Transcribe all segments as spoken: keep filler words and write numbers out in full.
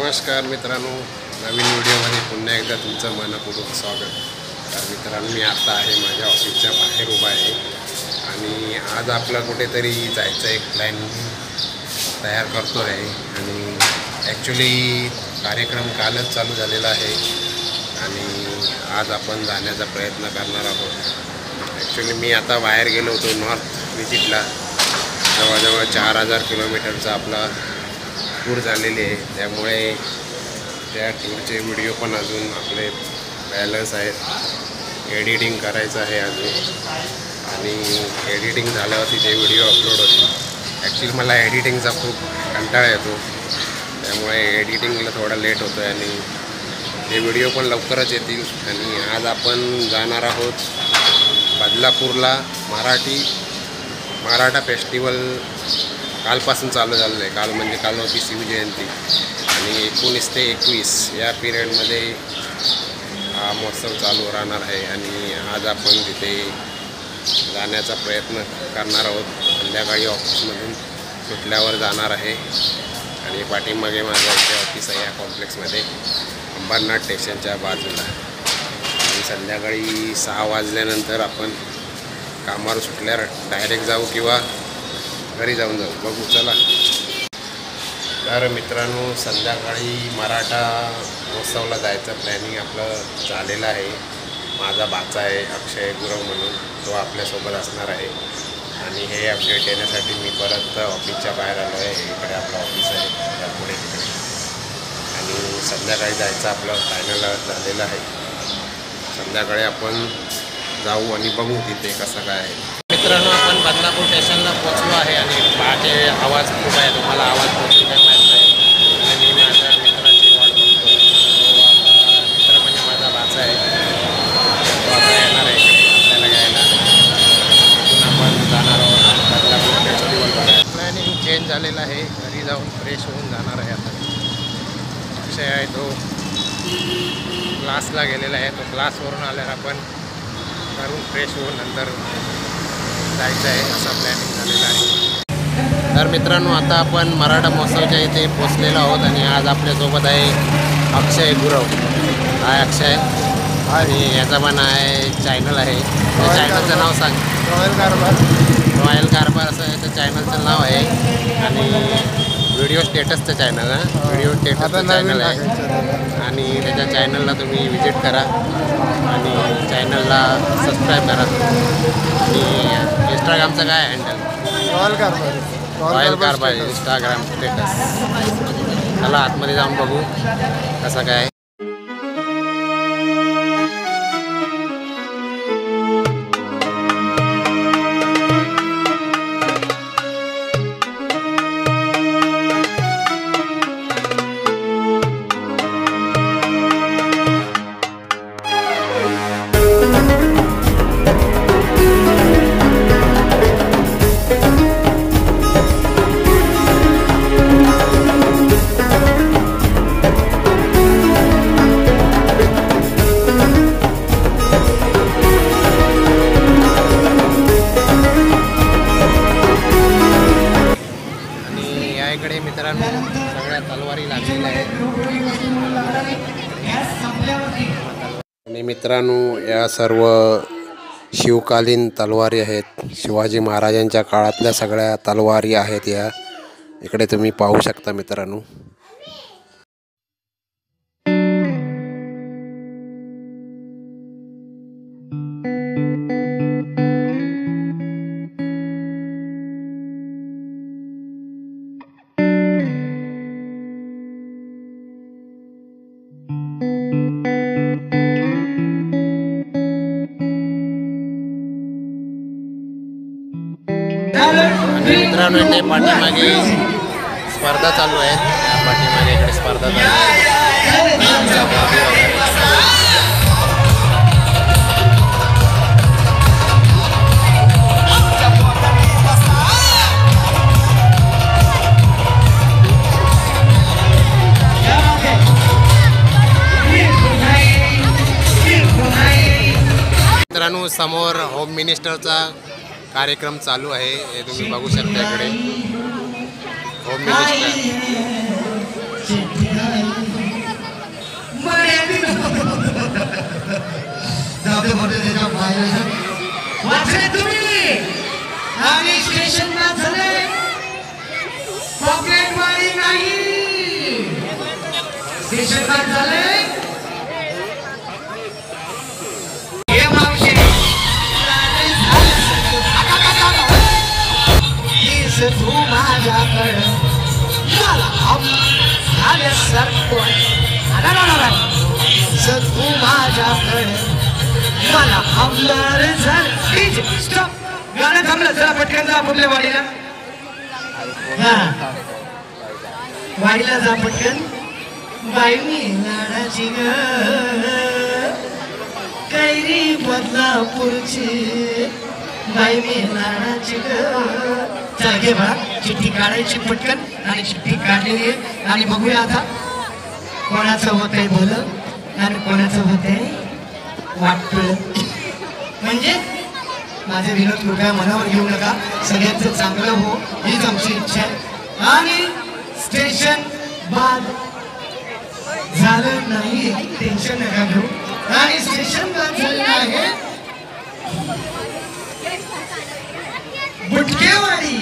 नमस्कार मित्रांनो, नवीन व्हिडिओमध्ये पुन्हा एकदा तुमचं मनपूर्वक स्वागत. तर मित्रांनो, मी आता आहे माझ्या ऑफिसच्या बाहेर उभा आहे आणि आज आपला कुठेतरी जायचं एक प्लॅन तयार करतो आहे. आणि ॲक्च्युली कार्यक्रम कालच चालू झालेला आहे आणि आज आपण जाण्याचा प्रयत्न करणार आहोत. ॲक्च्युली मी आता बाहेर गेलो होतो नॉर्थ विजिटला. जवळजवळ चार हजार किलोमीटरचा आपला टूर झालेली आहे, त्यामुळे त्या टूरचे व्हिडिओ पण अजून आपले बॅलन्स आहेत. एडिटिंग करायचं आहे अजून आणि एडिटिंग झाल्यावरती ते व्हिडिओ अपलोड होतील. ॲक्च्युली मला एडिटिंगचा खूप कंटाळा येतो, त्यामुळे एडिटिंगला थोडा लेट होतो आहे आणि ते व्हिडिओ पण लवकरच येतील. आणि आज आपण जाणार आहोत बदलापूरला. मराठी मराठा फेस्टिवल कालपासून चालू झालेलं आहे. काल म्हणजे काल होती शिवजयंती आणि एकोणीस ते एकवीस या पिरियडमध्ये हा महोत्सव चालू राहणार आहे आणि आज आपण तिथे जाण्याचा प्रयत्न करणार आहोत. संध्याकाळी ऑफिसमधून सुटल्यावर जाणार आहे आणि पाठीमागे माझं इथे ऑफिस आहे या कॉम्प्लेक्समध्ये, अंबरनाथ स्टेशनच्या बाजूला. आणि संध्याकाळी सहा वाजल्यानंतर आपण कामावर सुटल्यावर डायरेक्ट जाऊ किंवा घरी जाऊन जाऊ, बघू चला. तर मित्रांनो, संध्याकाळी मराठा महोत्सवला जायचं प्लॅनिंग आपलं झालेलं आहे. माझा भाचा आहे अक्षय गुरव म्हणून, तो आपल्यासोबत असणार आहे. आणि हे अपडेट देण्यासाठी मी परत ऑफिसच्या बाहेर आलो आहे. इकडे आपलं ऑफिस आहे त्यापुढे तिकडे. आणि संध्याकाळी जायचं आपलं फायनल झालेलं आहे. संध्याकाळी आपण जाऊ आणि बघू तिथे कसं काय आहे. मित्रांनो, आपण बदलापूर स्टेशनला पोचलो आहे आणि पहाटे आवाज खूप आहे. तुम्हाला आवाज पोचतो काय माहीत नाही. आणि मी माझ्या मित्राची वाट बघतो. तो आता मित्र म्हणजे माझा भाचा आहे, तो आता येणार आहे इकडे आपल्याला घ्यायला. तिथून आपण जाणार आहोत बदलापूर फेस्टिवल बघायला. प्लॅनिंग चेंज झालेलं आहे, घरी जाऊन फ्रेश होऊन जाणार आहे. आता अक्षय आहे तो क्लासला गेलेला आहे. तो क्लासवरून आल्यावर आपण करून फ्रेश होऊन नंतर जायचं आहे, असा प्लॅनिंग झालेला आहे. तर मित्रांनो, आता आपण मराठा महोत्सवच्या इथे पोचलेलो आहोत आणि आज आपल्यासोबत आहे अक्षय गुरव. हाय अक्षय. आणि याचा पण आहे चॅनल आहे. त्या चॅनलचं नाव सांग. रॉयल कारभार. रॉयल कारभार असं याचं चॅनलचं नाव आहे. आणि व्हिडिओ स्टेटसचं चॅनल आहे. व्हिडिओ स्टेटसचं चॅनल आहे आणि त्याच्या चॅनलला तुम्ही विजिट करा आणि चॅनलला सबस्क्राईब करा. आणि इंस्टाग्रामचं काय हँडल? रॉयल कारभार. रॉयल कारभार इंस्टाग्राम स्टेटस. चला आतमध्ये जाऊन बघू कसं काय. इकडे मित्रांनो सगळ्या तलवारी लागलेल्या आहेत. आणि मित्रांनो, या सर्व शिवकालीन तलवारी आहेत. शिवाजी महाराजांच्या काळातल्या सगळ्या तलवारी आहेत या. इकडे तुम्ही पाहू शकता मित्रांनो. आणि मित्रांनो, इथे पाठीमागे स्पर्धा चालू आहेत. पाठीमागे इकडे स्पर्धा चालू आहे. मित्रांनो, समोर होम मिनिस्टरचा कार्यक्रम चालू आहे, हे तुम्ही बघू शकता इकडे होम मिनिस्टर. वाचले तुम्ही आणि स्टेशन झाले पॉकेट मारी नाही स्टेशन झाले हे मावशे तू माझ्याकडं मला सरको तू माझ्याकडं मला आमदार झालं स्टॉप गाणं थांबलं चला पटकन जा आपल्या वाडीला हा वाडीला जा पटकन बाई मी लाडाची ग कैरी बदलापूरची बाई मी लाडाची ग चल घे बघा चिठ्ठी काढायची पटकन आणि चिठ्ठी काढलेली आहे आणि बघूया आता कोणाचं होत आहे भलं आणि कोणाचं होत आहे वाटलं म्हणजे माझे विनोद कृपया मनावर घेऊ नका सगळ्यांचं चांगलं हो हीच आमची इच्छा आहे आणि स्टेशन बाद झालं नाही टेन्शन नका घेऊ आणि स्टेशन बाद झालं आहे गुटकेवाडी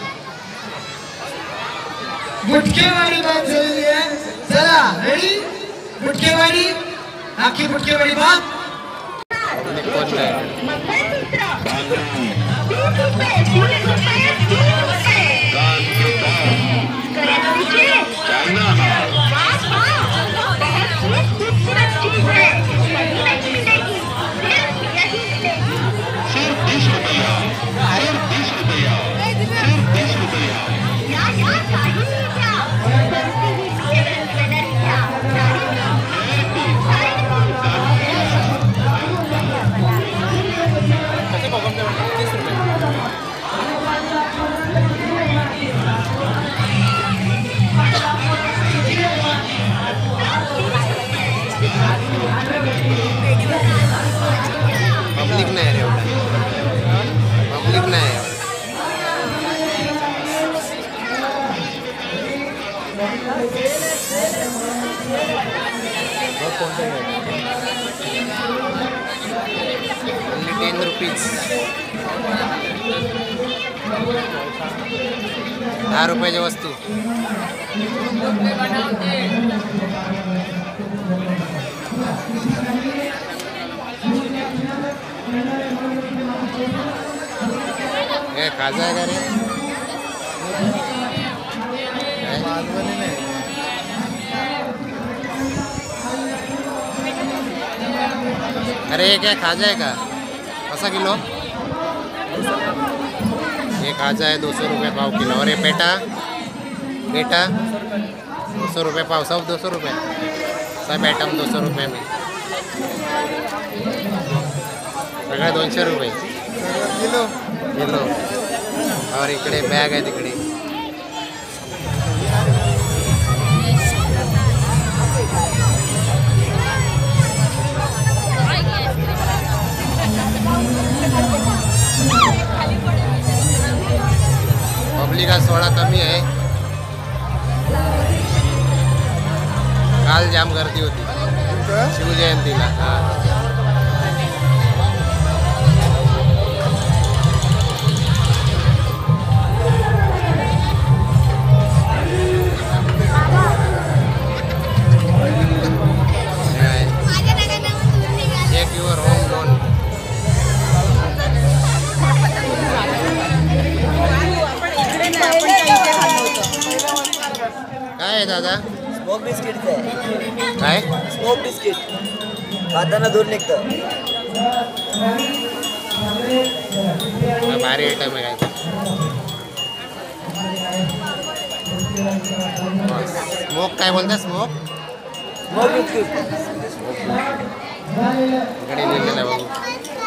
गुटकेवाडी बाद झालेली आहे चला रेडी गुटकेवाडी आखी गुटकेवाडी बाद पब्लिक नाही रे एवढा पब्लिक नाही only ten rupees दहा रुपयाची वस्तू ए खाजा आहे का रे अरे ये क्या खाजा है का कसा किलो ये खाजा है दो सौ रुपये पाव किलो और ये पेटा पेटा दो सौ रुपये पाव सब दो सौ रुपये सब आइटम दो सौ रुपये में सगळे दोनशे रुपये किलो किलो और इकडे बॅग आहे तिकडे पब्लिक आज थोडा कमी आहे काल जाम गर्दी होती शिवजयंतीला हा काय दादा स्मोक बिस्किट काय स्मोक बिस्किट खाताना दूर निघतं भारी आयटम आहे काय स्मोक काय बोलता स्मोक स्मोक बिस्किट इकडे लिहिलेलं आहे बघू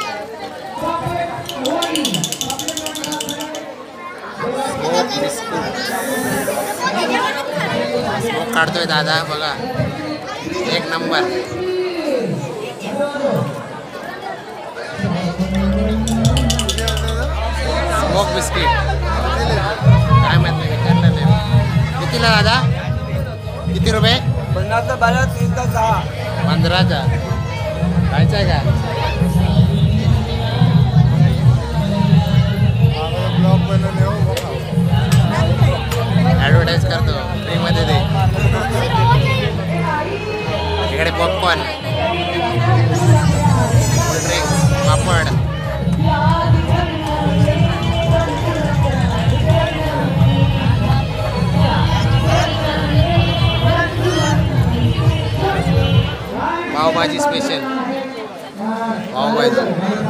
स्मोक बिस्किट स्मोक काढतोय दादा बघा एक नंबर स्मोक बिस्किट काय माहित नाही विचारलं नाही कितीला दादा किती रुपये पन्नासचा बारा तीनचा सहा पंधराचा खायचा आहे का ॲडव्हर्टाईज करतो फ्रीमध्ये दे. इकडे popcorn, cold drinks, papad. Pav bhaji special pav bhaji.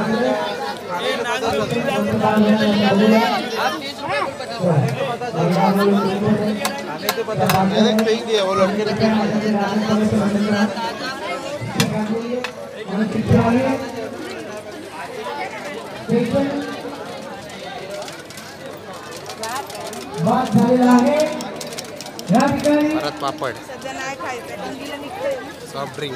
परत पापड, सॉफ्ट ड्रिंक.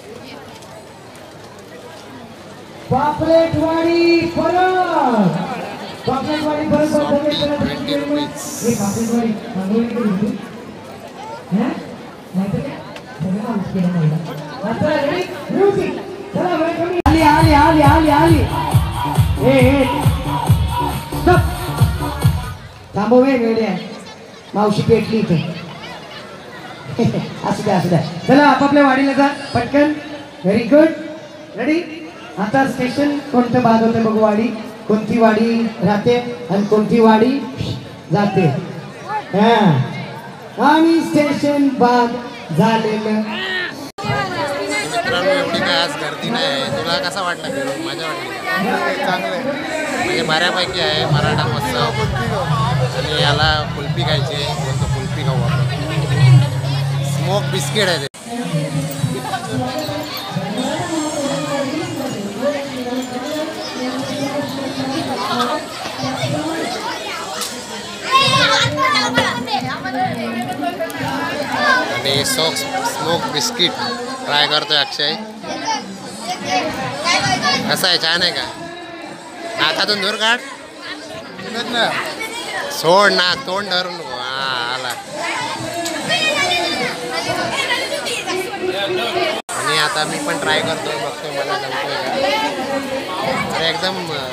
पापलेटवाडी परत पापलेटवाडी परत ट्वेंटी रुपीज. हे पापलेटवाडी मागवली गेली हां नाहीतर काय सगळं आउट केलं नाही. आता रेडी म्युझिक चला वेलकम. आली आली आली आली आली ए ए स्टॉप थांबव. वेळ वेळ आहे मावशी पेटली इथे. असू द्या असू द्या. चला आपापल्या वाडीला जा पटकन. Very good. रेडी. आता स्टेशन कोणतं बाद होते बघू. वाडी कोणती वाडी राहते आणि कोणती वाडी जाते. हा आणि स्टेशन बाद झालेलं. मित्रांनो एवढी काय आज गर्दी नाही आहे. तुला कसा वाटला फिरून? मजा वाटली? चांगलं म्हणजे बऱ्यापैकी आहे. मराठा महोत्सव आणि याला कुल्फी खायची आहे. बोलतो कुल्फी खाऊ आपण. स्मोक बिस्किट आहे ते. आणि सॉक स्मोक बिस्किट ट्राय करतोय अक्षय. कसं आहे? छान आहे का? नाकातून दूर काढ. सोड ना, तोंड धरून नको. हा आला. आणि आता मी पण ट्राय करतोय, बघतोय मला जमतोय का. अरे एकदम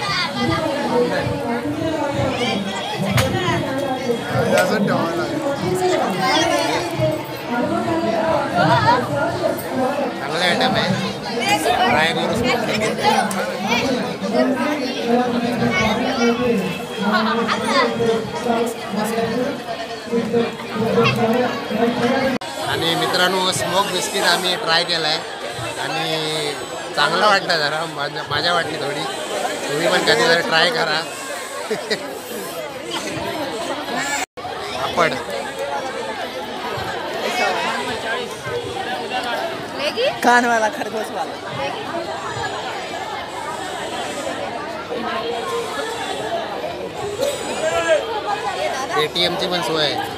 चांगला आयटम आहे. ट्राय करू. आणि मित्रांनो स्मोक बिस्किट आम्ही ट्राय केला आहे आणि चांगलं वाटलं. जरा माझ्या माझ्या वाटली थोडी. तुम्ही पण कधीतरी ट्राय करा. पापड कान वाला खरगोश वाला. एटीएमची पण सोय आहे.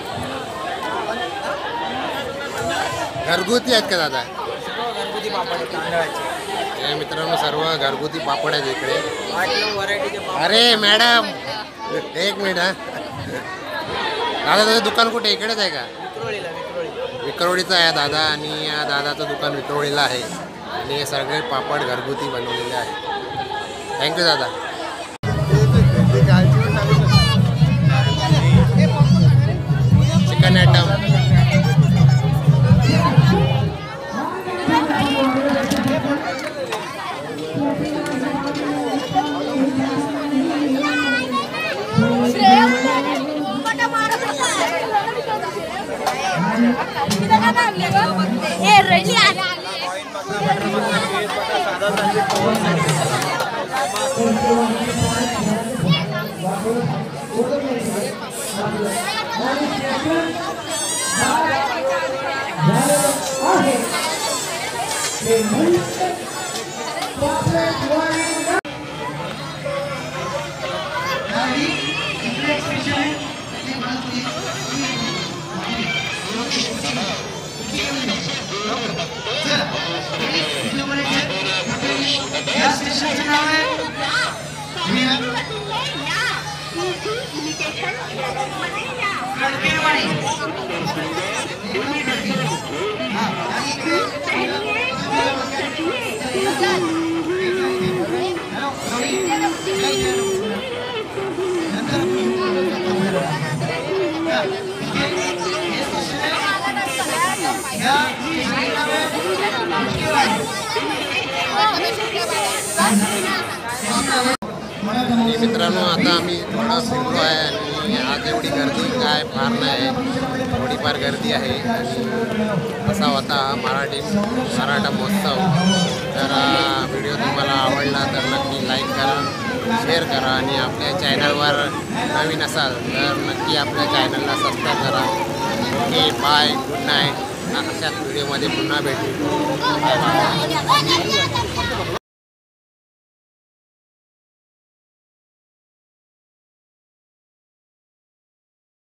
घरगुती आहेत का दादा? घरगुती पापड तांदळाचे. हे मित्रांनो सर्व घरगुती पापड आहेत इकडे. व्हरायटीचे पापड. अरे मॅडम एक मिनिट हा. दादा तुझं दुकान कुठे? इकडेच आहे का? विक्रोळीला. विक्रोळी विक्रोळीचं आहे दादा. आणि या दादाचं दुकान विक्रोळीला आहे. आणि हे सगळे पापड घरगुती बनवलेले आहेत. थँक्यू दादा. Chicken item. Hello. आणि मित्रांनो आता आम्ही थोडा फिरलो आहे आणि आज एवढी गर्दी काय फार नाही, थोडीफार गर्दी आहे. आणि असा होता मराठी मराठा महोत्सव. तर व्हिडिओ तुम्हाला आवडला तर नक्की लाईक करा, शेअर करा आणि आपल्या चॅनलवर नवीन असाल तर नक्की आपल्या चॅनलला सबस्क्राईब करा. Okay bye, good night. अशाच व्हिडिओमध्ये पुन्हा भेटू. Bye bye.